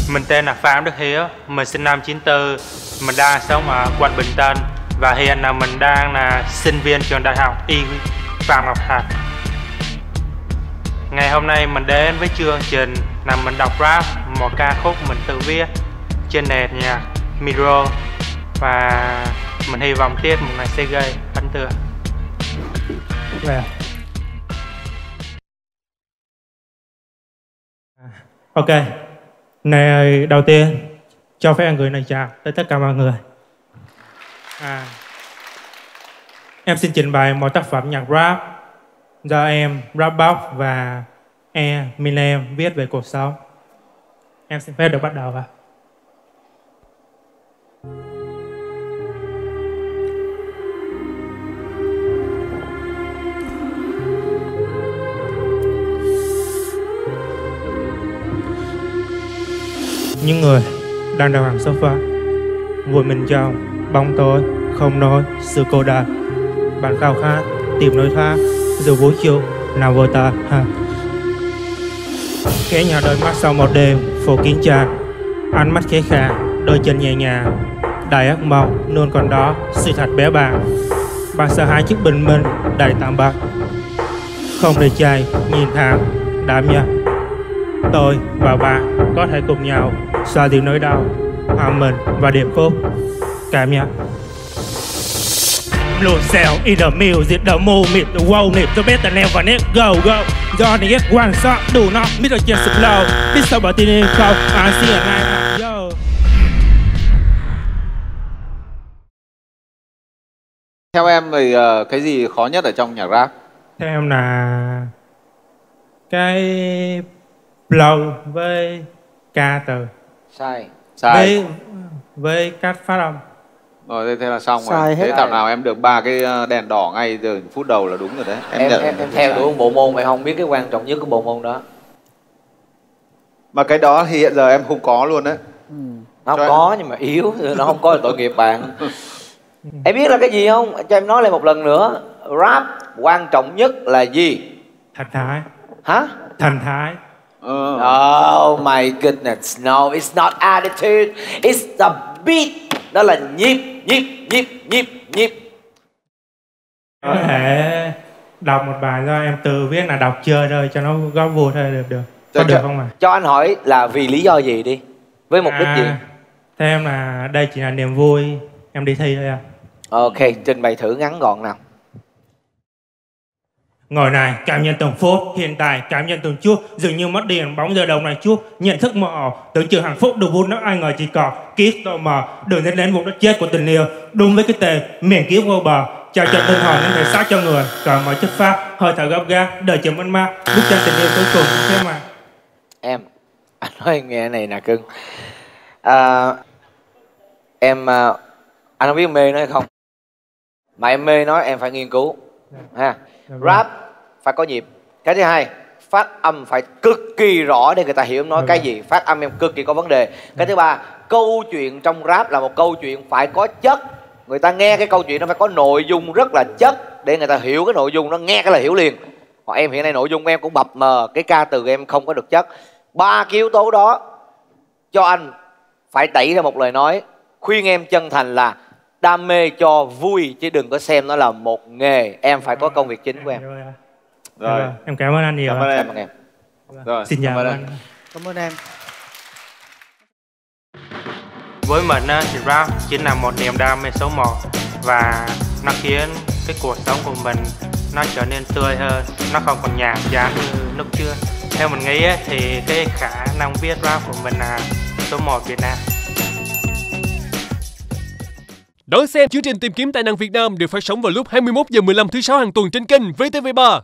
Mình tên là Phạm Đức Hiếu, mình sinh năm 94, mình đang sống ở quận Bình Tân và hiện là mình đang là sinh viên trường đại học Y Phạm Ngọc Thạch. Ngày hôm nay mình đến với chương trình là mình đọc rap, một ca khúc mình tự viết trên nền nhạc Miro và mình hy vọng tiết một ngày sẽ gây ấn tượng. Ok, này đầu tiên cho phép em gửi lời chào tới tất cả mọi người. Em xin trình bày một tác phẩm nhạc rap do em, Rapbox và Eminem viết về cuộc sống. Em xin phép được bắt đầu ạ. Những người đang đau hàng sofa, vùi mình trong bóng tối, không nói sự cô đơn. Bạn khao khát tìm lối thoát, dù vũ trụ nào vô tận. Khẽ nhào đôi mắt sau một đêm phủ kín tràn, ánh mắt khẽ khàng, đôi chân nhẹ nhàng, đầy ác mộng luôn còn đó sự thật bé bàng. Bạn sợ hãi trước bình minh đầy tạm bạc, không để chạy nhìn thẳng đảm nhận. Tôi và bạn có thể cùng nhau xoa dịu nỗi đau, hòa mình và điệp khúc. Cảm nhận. Blue cell in the music, the movement, the world need to better never let go. Johnny get one shot, do not miss a chance to blow. This about the info, I see a night, yo. Theo em thì cái gì khó nhất ở trong nhạc rap? Theo em là cái flow với ca từ. Sai. Với cách phát âm. Rồi thế là xong sai rồi. hết Thế thảo nào em được 3 cái đèn đỏ ngay từ phút đầu là đúng rồi đấy. Em theo đuổi bộ môn mà không biết cái quan trọng nhất của bộ môn đó. Mà cái đó thì hiện giờ em không có luôn đấy. Nó không có nhưng mà yếu, nó không có là tội nghiệp bạn. Em biết là cái gì không? Cho em nói lại một lần nữa. Rap quan trọng nhất là gì? Thần thái. Hả? Thần thái. Oh my goodness, no, it's not attitude, it's the beat. Đó là nhịp. Có thể đọc một bài do em tự viết là đọc chơi thôi cho nó góp vui thôi được. Có được không ạ? Cho anh hỏi là vì lý do gì đi? Với mục đích gì? Theo em là đây chỉ là niềm vui, em đi thi thôi ạ. Ok, trình bày thử ngắn gọn nào. Ngồi này, cảm nhận từng phút, hiện tại cảm nhận từng chút, dường như mất điện bóng giờ đầu này chút, nhận thức mơ ảo, tưởng chừng hạnh phúc được vun nước ai ngờ chỉ còn kiss tô mờ, đường đến vùng đất chết của tình yêu, đúng với cái tên miền kiếp vô bờ, chào chân tinh hồn nên thể xác cho người, còn mọi chất phát, hơi thở gấp gáp, đời chừng mất mát, bước chân tình yêu cuối cùng thế mà. Em, anh nói nghe này nè cưng, anh không biết mê nó hay không, mà em mê nó em phải nghiên cứu, ha. Rap phải có nhịp. Cái thứ hai, phát âm phải cực kỳ rõ để người ta hiểu em nói cái gì. Phát âm em cực kỳ có vấn đề. Cái thứ ba, câu chuyện trong rap là một câu chuyện phải có chất. Người ta nghe cái câu chuyện nó phải có nội dung rất là chất để người ta hiểu cái nội dung, nó nghe cái là hiểu liền. Còn em hiện nay nội dung em cũng bập mờ, cái ca từ em không có được chất. 3 cái yếu tố đó cho anh phải đẩy ra một lời nói. Khuyên em chân thành là đam mê cho vui chứ đừng có xem nó là một nghề. Em phải có công việc chính của em. Rồi, em cảm ơn anh nhiều. Cảm ơn em. Rồi, xin chào anh. Cảm ơn em. Với mình thì rap chính là một niềm đam mê số 1 và nó khiến cái cuộc sống của mình nó trở nên tươi hơn, nó không còn nhàm chán như lúc trước. Theo mình nghĩ thì cái khả năng viết rap của mình là số 1 Việt Nam. Đón xem chương trình Tìm kiếm tài năng Việt Nam được phát sóng vào lúc 21h15 thứ 6 hàng tuần trên kênh VTV3.